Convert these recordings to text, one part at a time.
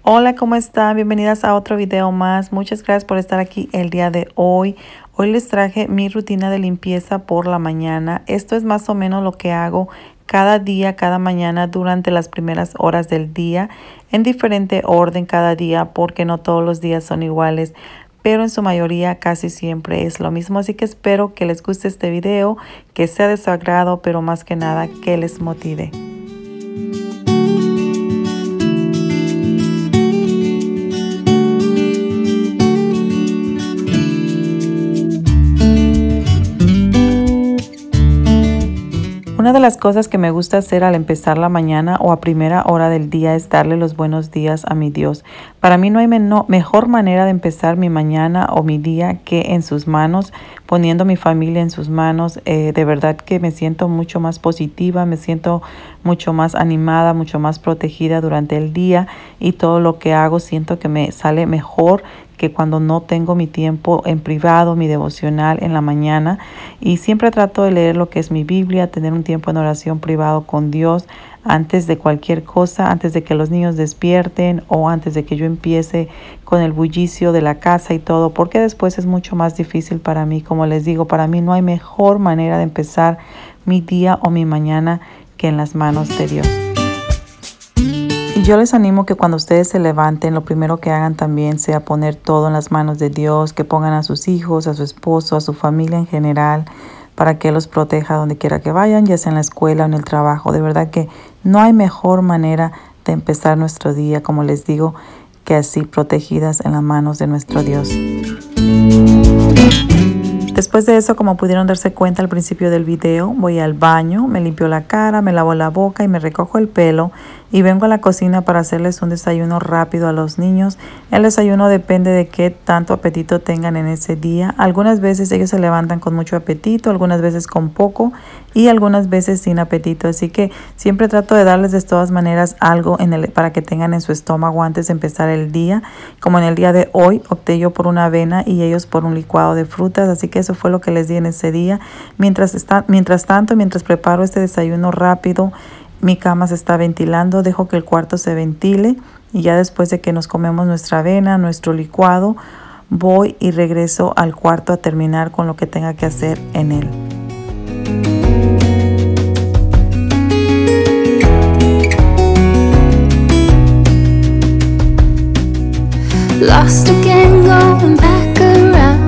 Hola, ¿cómo están? Bienvenidas a otro video más. Muchas gracias por estar aquí el día de hoy. Hoy les traje mi rutina de limpieza por la mañana. Esto es más o menos lo que hago cada día, cada mañana durante las primeras horas del día, en diferente orden cada día porque no todos los días son iguales, pero en su mayoría casi siempre es lo mismo. Así que espero que les guste este video, que sea de su agrado, pero más que nada que les motive. Una de las cosas que me gusta hacer al empezar la mañana o a primera hora del día es darle los buenos días a mi Dios. Para mí no hay mejor manera de empezar mi mañana o mi día que en sus manos, poniendo mi familia en sus manos. De verdad que me siento mucho más positiva, me siento mucho más animada, mucho más protegida durante el día y todo lo que hago siento que me sale mejor que cuando no tengo mi tiempo en privado, mi devocional en la mañana. Y siempre trato de leer lo que es mi Biblia, tener un tiempo en oración privado con Dios antes de cualquier cosa, antes de que los niños despierten o antes de que yo empiece con el bullicio de la casa y todo, porque después es mucho más difícil para mí. Como les digo, para mí no hay mejor manera de empezar mi día o mi mañana que en las manos de Dios. Y yo les animo que cuando ustedes se levanten, lo primero que hagan también sea poner todo en las manos de Dios, que pongan a sus hijos, a su esposo, a su familia en general, para que los proteja donde quiera que vayan, ya sea en la escuela o en el trabajo. De verdad que no hay mejor manera de empezar nuestro día, como les digo, que así protegidas en las manos de nuestro Dios. Después de eso, como pudieron darse cuenta al principio del video, voy al baño, me limpio la cara, me lavo la boca y me recojo el pelo y vengo a la cocina para hacerles un desayuno rápido a los niños. El desayuno depende de qué tanto apetito tengan en ese día. Algunas veces ellos se levantan con mucho apetito, algunas veces con poco y algunas veces sin apetito. Así que siempre trato de darles de todas maneras algo para que tengan en su estómago antes de empezar el día. Como en el día de hoy, opté yo por una avena y ellos por un licuado de frutas. Así que eso fue lo que les di en ese día. Mientras preparo este desayuno rápido, mi cama se está ventilando, dejo que el cuarto se ventile y ya después de que nos comemos nuestra avena, nuestro licuado, voy y regreso al cuarto a terminar con lo que tenga que hacer en él. Lost again, going back around.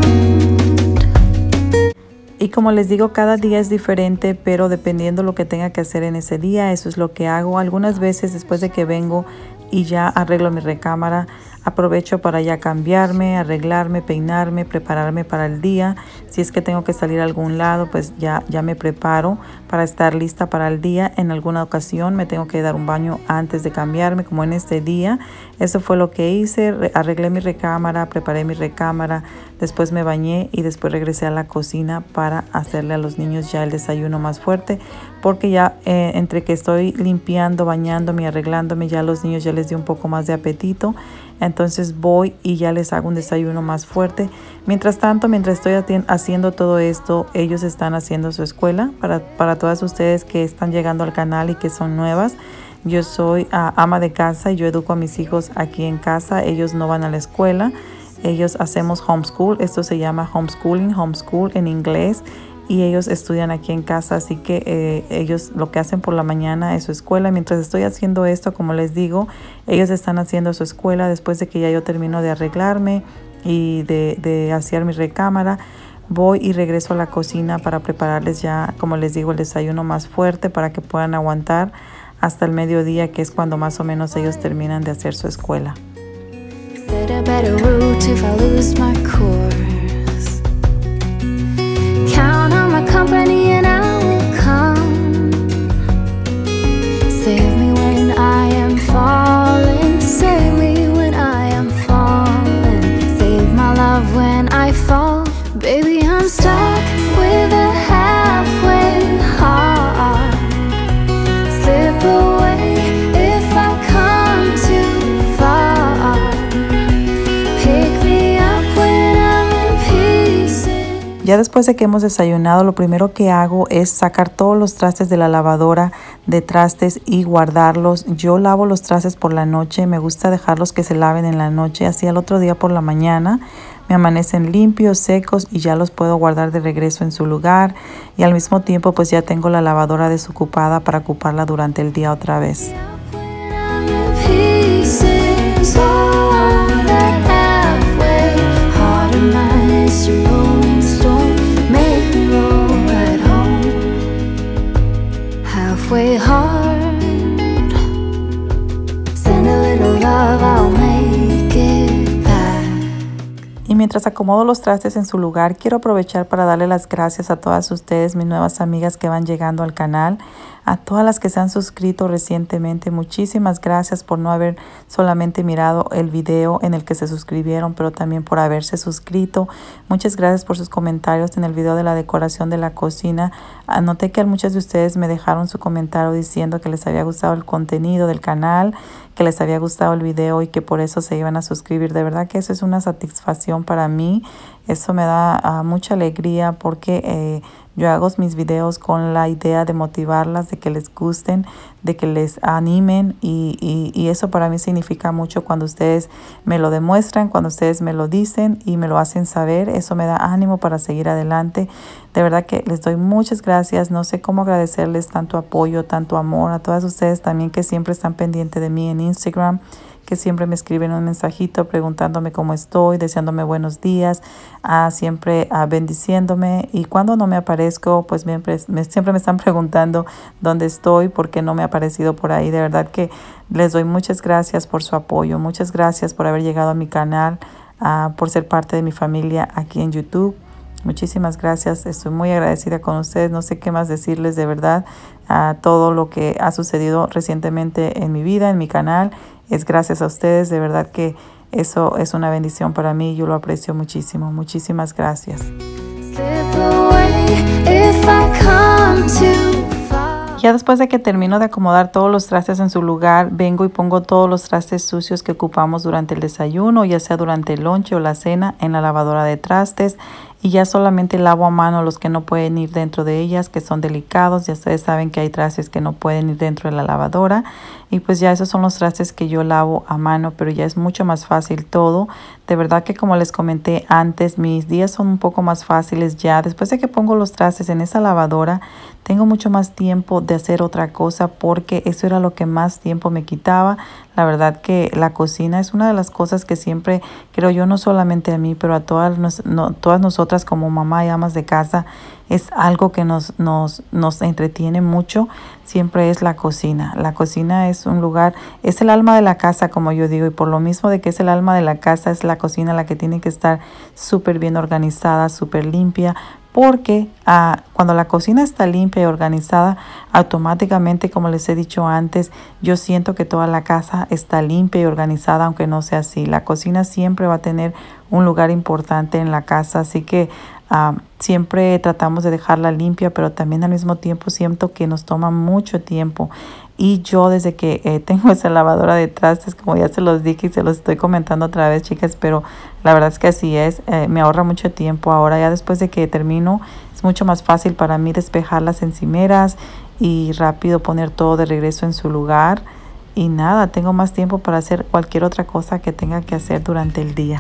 Y como les digo, cada día es diferente, pero dependiendo lo que tenga que hacer en ese día, eso es lo que hago. Algunas veces después de que vengo y ya arreglo mi recámara, aprovecho para ya cambiarme, arreglarme, peinarme, prepararme para el día. Si es que tengo que salir a algún lado, pues ya me preparo para estar lista para el día. En alguna ocasión me tengo que dar un baño antes de cambiarme, como en este día. Eso fue lo que hice. Arreglé mi recámara, preparé mi recámara, después me bañé y después regresé a la cocina para hacerle a los niños ya el desayuno más fuerte, porque ya entre que estoy limpiando, bañándome y arreglándome, ya a los niños ya les di un poco más de apetito. Entonces voy y ya les hago un desayuno más fuerte. Mientras tanto, mientras estoy haciendo todo esto, ellos están haciendo su escuela. Para todas ustedes que están llegando al canal y que son nuevas, yo soy ama de casa y yo educo a mis hijos aquí en casa. Ellos no van a la escuela, ellos hacemos homeschool. Esto se llama homeschool en inglés. Y ellos estudian aquí en casa, así que ellos lo que hacen por la mañana es su escuela. Mientras estoy haciendo esto, como les digo, ellos están haciendo su escuela. Después de que ya yo termino de arreglarme y de hacer mi recámara, voy y regreso a la cocina para prepararles ya, como les digo, el desayuno más fuerte para que puedan aguantar hasta el mediodía, que es cuando más o menos ellos terminan de hacer su escuela. Count on my company and I will come. Save me when I am falling. Save me when I am falling. Save my love when I fall. Baby, I'm stuck with a halfway heart. Slip away if I come too far. Pick me up when I'm in pieces. Ya después de que hemos desayunado, lo primero que hago es sacar todos los trastes de la lavadora de trastes y guardarlos. Yo lavo los trastes por la noche, me gusta dejarlos que se laven en la noche, así al otro día por la mañana me amanecen limpios, secos y ya los puedo guardar de regreso en su lugar, y al mismo tiempo pues ya tengo la lavadora desocupada para ocuparla durante el día otra vez. Y mientras acomodo los trastes en su lugar, quiero aprovechar para darle las gracias a todas ustedes, mis nuevas amigas que van llegando al canal, a todas las que se han suscrito recientemente. Muchísimas gracias por no haber solamente mirado el video en el que se suscribieron, pero también por haberse suscrito. Muchas gracias por sus comentarios en el video de la decoración de la cocina. Anoté que muchas de ustedes me dejaron su comentario diciendo que les había gustado el contenido del canal, que les había gustado el video y que por eso se iban a suscribir. De verdad que eso es una satisfacción para mí. Eso me da mucha alegría porque yo hago mis videos con la idea de motivarlas, de que les gusten, de que les animen, y eso para mí significa mucho cuando ustedes me lo demuestran, cuando ustedes me lo dicen y me lo hacen saber. Eso me da ánimo para seguir adelante. De verdad que les doy muchas gracias. No sé cómo agradecerles tanto apoyo, tanto amor, a todas ustedes también que siempre están pendientes de mí en Instagram, que siempre me escriben un mensajito preguntándome cómo estoy, deseándome buenos días, siempre bendiciéndome. Y cuando no me aparezco, pues siempre me están preguntando dónde estoy, por qué no me he aparecido por ahí. De verdad que les doy muchas gracias por su apoyo, muchas gracias por haber llegado a mi canal, por ser parte de mi familia aquí en YouTube. Muchísimas gracias, estoy muy agradecida con ustedes. No sé qué más decirles, de verdad. Todo lo que ha sucedido recientemente en mi vida, en mi canal, es gracias a ustedes. De verdad que eso es una bendición para mí. Yo lo aprecio muchísimo. Muchísimas gracias. Ya después de que termino de acomodar todos los trastes en su lugar, vengo y pongo todos los trastes sucios que ocupamos durante el desayuno, ya sea durante el lonche o la cena, en la lavadora de trastes. Y ya solamente lavo a mano los que no pueden ir dentro de ellas, que son delicados. Ya ustedes saben que hay trastes que no pueden ir dentro de la lavadora. Y pues ya esos son los trastes que yo lavo a mano, pero ya es mucho más fácil todo. De verdad que, como les comenté antes, mis días son un poco más fáciles ya. Después de que pongo los trastes en esa lavadora, tengo mucho más tiempo de hacer otra cosa, porque eso era lo que más tiempo me quitaba. La verdad que la cocina es una de las cosas que siempre, creo yo, no solamente a mí, pero a todas nosotras como mamá y amas de casa, es algo que nos entretiene mucho. Siempre es la cocina. La cocina es un lugar, es el alma de la casa, como yo digo, y por lo mismo de que es el alma de la casa, es la cocina la que tiene que estar súper bien organizada, súper limpia. Porque cuando la cocina está limpia y organizada, automáticamente, como les he dicho antes, yo siento que toda la casa está limpia y organizada, aunque no sea así. La cocina siempre va a tener un lugar importante en la casa, así que siempre tratamos de dejarla limpia, pero también al mismo tiempo siento que nos toma mucho tiempo. Y yo, desde que tengo esa lavadora de trastes, como ya se los dije y se los estoy comentando otra vez, chicas, pero la verdad es que así es, me ahorra mucho tiempo. Ahora ya después de que termino, es mucho más fácil para mí despejar las encimeras y rápido poner todo de regreso en su lugar. Y nada, tengo más tiempo para hacer cualquier otra cosa que tenga que hacer durante el día.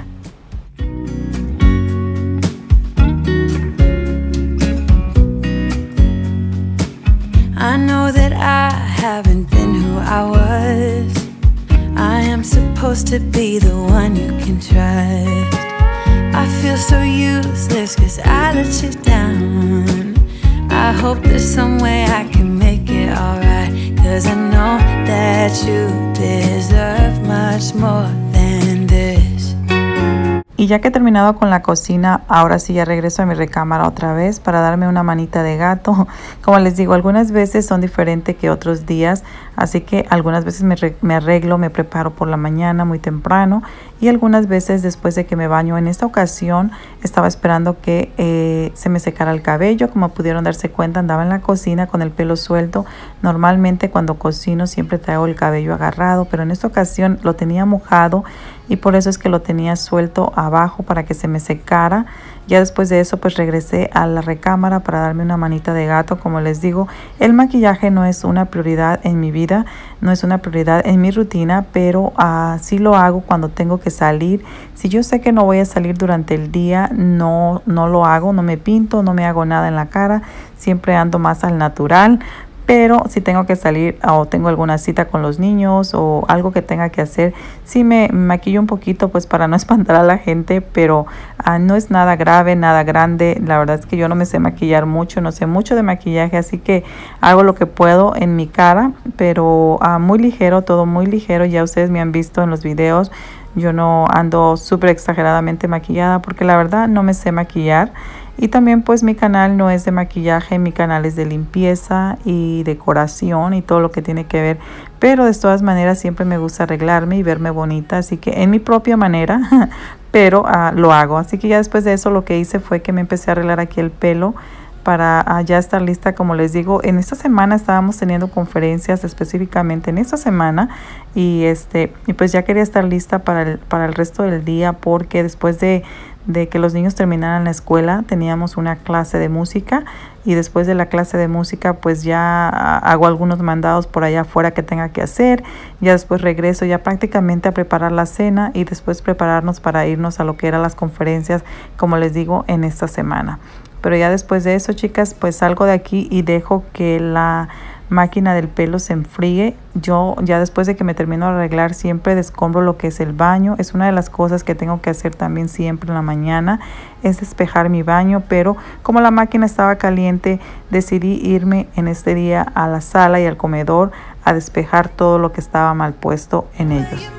I know that I haven't been who I was. I am supposed to be the one you can trust. I feel so useless 'cause I let you down. I hope there's some way I can make it alright, 'cause I know that you deserve much more than this. Y ya que he terminado con la cocina, ahora sí ya regreso a mi recámara otra vez para darme una manita de gato. Como les digo, algunas veces son diferentes que otros días, así que algunas veces me arreglo, me preparo por la mañana muy temprano, y algunas veces después de que me baño. En esta ocasión estaba esperando que se me secara el cabello. Como pudieron darse cuenta, andaba en la cocina con el pelo suelto. Normalmente cuando cocino siempre traigo el cabello agarrado, pero en esta ocasión lo tenía mojado y por eso es que lo tenía suelto abajo para que se me secara. Ya después de eso pues regresé a la recámara para darme una manita de gato. Como les digo, el maquillaje no es una prioridad en mi vida, no es una prioridad en mi rutina, pero sí lo hago cuando tengo que salir. Si yo sé que no voy a salir durante el día, no lo hago, no me pinto, no me hago nada en la cara, siempre ando más al natural. Pero si tengo que salir o tengo alguna cita con los niños o algo que tenga que hacer, sí me maquillo un poquito pues para no espantar a la gente, pero no es nada grave, nada grande. La verdad es que yo no me sé maquillar mucho, no sé mucho de maquillaje, así que hago lo que puedo en mi cara, pero muy ligero, todo muy ligero. Ya ustedes me han visto en los videos, yo no ando súper exageradamente maquillada porque la verdad no me sé maquillar. Y también pues mi canal no es de maquillaje, mi canal es de limpieza y decoración y todo lo que tiene que ver. Pero de todas maneras siempre me gusta arreglarme y verme bonita, así que en mi propia manera, pero lo hago. Así que ya después de eso lo que hice fue que me empecé a arreglar aquí el pelo para ya estar lista. Como les digo, en esta semana estábamos teniendo conferencias, específicamente en esta semana, y pues ya quería estar lista para el resto del día, porque después de que los niños terminaran la escuela teníamos una clase de música, y después de la clase de música pues ya hago algunos mandados por allá afuera que tenga que hacer. Ya después regreso ya prácticamente a preparar la cena y después prepararnos para irnos a lo que eran las conferencias, como les digo, en esta semana. Pero ya después de eso, chicas, pues salgo de aquí y dejo que la máquina del pelo se enfríe. Yo ya después de que me termino de arreglar siempre descombro lo que es el baño. Es una de las cosas que tengo que hacer también siempre en la mañana, es despejar mi baño. Pero como la máquina estaba caliente, decidí irme en este día a la sala y al comedor a despejar todo lo que estaba mal puesto en ellos.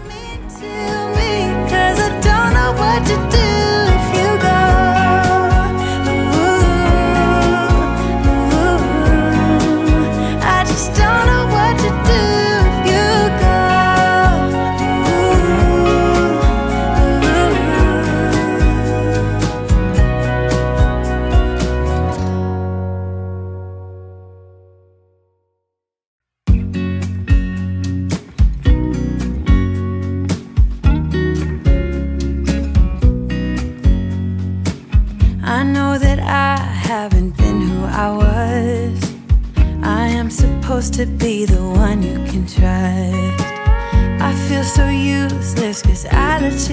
I know that I haven't been who I was. I am supposed to be the one you can trust. I feel so useless 'cause I let you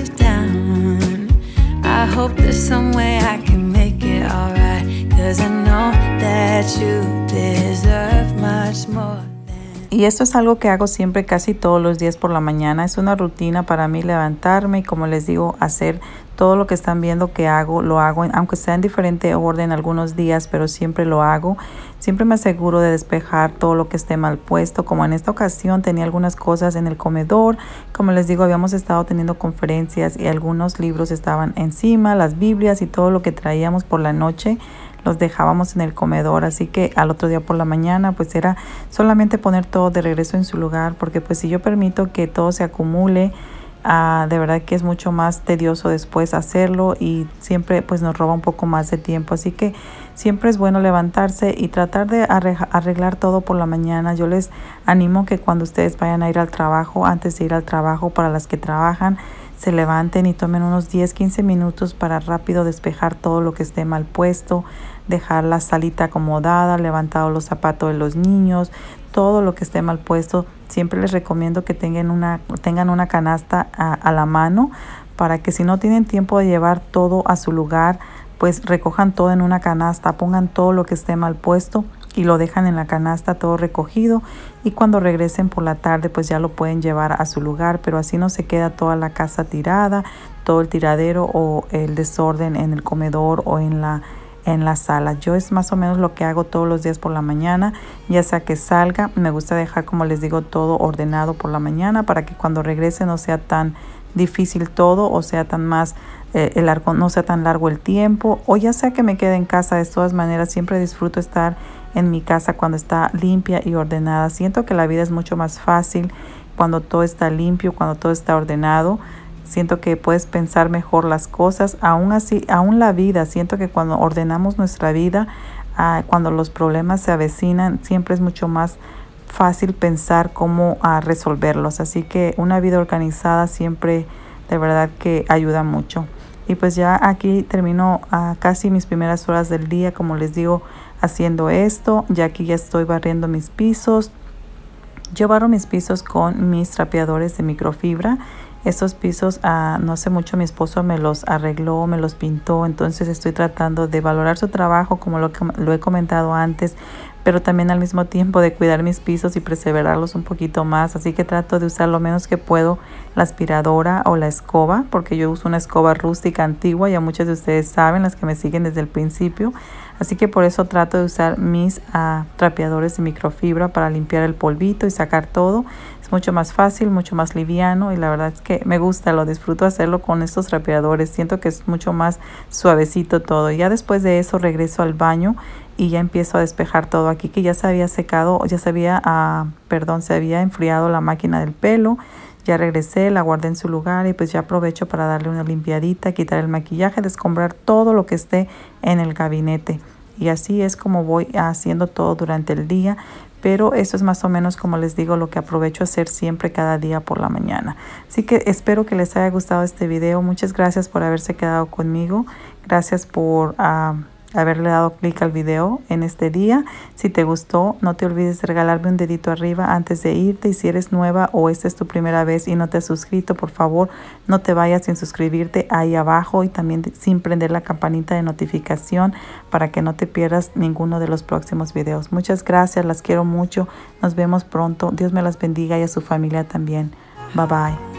down. I hope there's some way I can make it alright, 'cause I know that you deserve much more. Y esto es algo que hago siempre, casi todos los días por la mañana. Es una rutina para mí levantarme y, como les digo, hacer todo lo que están viendo que hago. Lo hago aunque sea en diferente orden algunos días, pero siempre lo hago. Siempre me aseguro de despejar todo lo que esté mal puesto. Como en esta ocasión tenía algunas cosas en el comedor. Como les digo, habíamos estado teniendo conferencias y algunos libros estaban encima, las Biblias y todo lo que traíamos por la noche los dejábamos en el comedor. Así que al otro día por la mañana pues era solamente poner todo de regreso en su lugar, porque pues si yo permito que todo se acumule, de verdad que es mucho más tedioso después hacerlo y siempre pues nos roba un poco más de tiempo. Así que siempre es bueno levantarse y tratar de arreglar todo por la mañana. Yo les animo que cuando ustedes vayan a ir al trabajo, antes de ir al trabajo, para las que trabajan, se levanten y tomen unos 10-15 minutos para rápido despejar todo lo que esté mal puesto, dejar la salita acomodada, levantado los zapatos de los niños, todo lo que esté mal puesto. Siempre les recomiendo que tengan una canasta a la mano, para que si no tienen tiempo de llevar todo a su lugar, pues recojan todo en una canasta, pongan todo lo que esté mal puesto y lo dejan en la canasta todo recogido, y cuando regresen por la tarde pues ya lo pueden llevar a su lugar. Pero así no se queda toda la casa tirada, todo el tiradero o el desorden en el comedor o en la sala. Yo es más o menos lo que hago todos los días por la mañana, ya sea que salga. Me gusta dejar, como les digo, todo ordenado por la mañana para que cuando regrese no sea tan difícil todo, o sea no sea tan largo el tiempo, o ya sea que me quede en casa. De todas maneras siempre disfruto estar en mi casa cuando está limpia y ordenada. Siento que la vida es mucho más fácil cuando todo está limpio, cuando todo está ordenado. Siento que puedes pensar mejor las cosas. Aún así, aún la vida, siento que cuando ordenamos nuestra vida, cuando los problemas se avecinan, siempre es mucho más fácil pensar cómo resolverlos. Así que una vida organizada siempre de verdad que ayuda mucho. Y pues ya aquí termino casi mis primeras horas del día, como les digo, haciendo esto. Ya aquí ya estoy barriendo mis pisos. Yo barro mis pisos con mis trapeadores de microfibra. Estos pisos no hace mucho mi esposo me los arregló, me los pintó, entonces estoy tratando de valorar su trabajo como lo he comentado antes, pero también al mismo tiempo de cuidar mis pisos y preservarlos un poquito más. Así que trato de usar lo menos que puedo la aspiradora o la escoba, porque yo uso una escoba rústica antigua, ya muchos de ustedes saben, las que me siguen desde el principio. Así que por eso trato de usar mis trapeadores de microfibra para limpiar el polvito y sacar todo. Es mucho más fácil, mucho más liviano y la verdad es que me gusta, lo disfruto hacerlo con estos trapeadores. Siento que es mucho más suavecito todo. Y ya después de eso regreso al baño y ya empiezo a despejar todo aquí, que ya se había secado, ya se había, se había enfriado la máquina del pelo. Ya regresé, la guardé en su lugar y pues ya aprovecho para darle una limpiadita, quitar el maquillaje, descombrar todo lo que esté en el gabinete. Y así es como voy haciendo todo durante el día. Pero eso es más o menos, como les digo, lo que aprovecho a hacer siempre cada día por la mañana. Así que espero que les haya gustado este video. Muchas gracias por haberse quedado conmigo. Gracias por haberle dado clic al video en este día. Si te gustó, no te olvides de regalarme un dedito arriba antes de irte. Y si eres nueva o esta es tu primera vez y no te has suscrito, por favor, no te vayas sin suscribirte ahí abajo y también sin prender la campanita de notificación para que no te pierdas ninguno de los próximos videos. Muchas gracias, las quiero mucho. Nos vemos pronto. Dios me las bendiga y a su familia también. Bye bye.